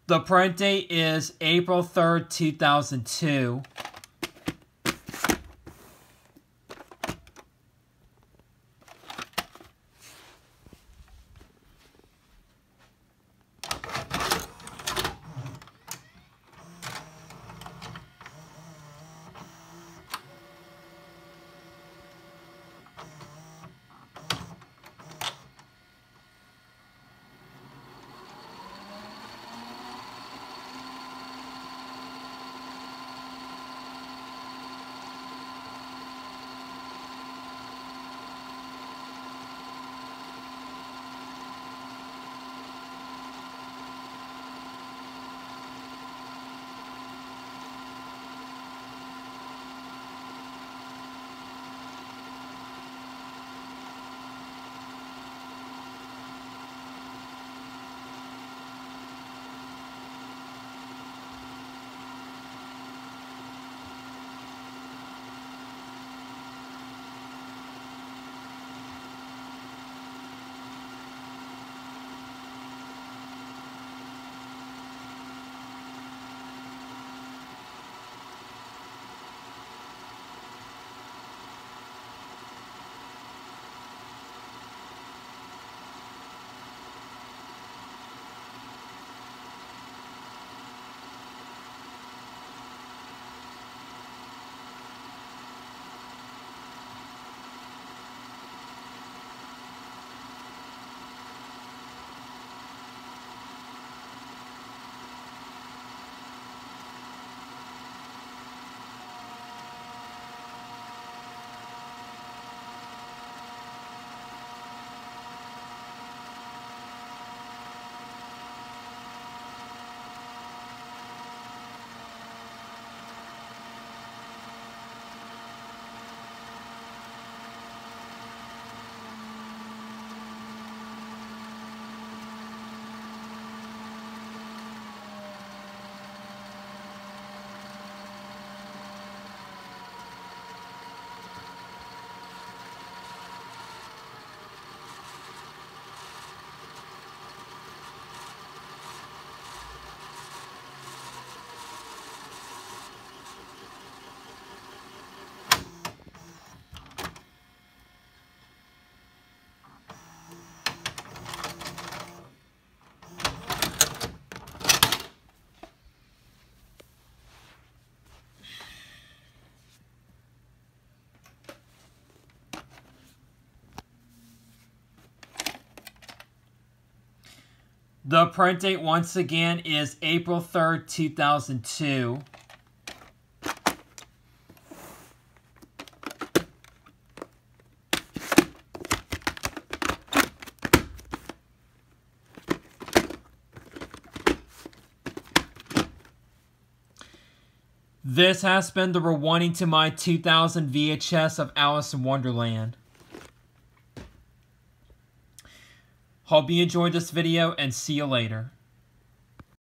The print date is April 3rd, 2002. The print date, once again, is April 3rd, 2002. This has been the rewinding to my 2000 VHS of Alice in Wonderland. Hope you enjoyed this video, and see you later.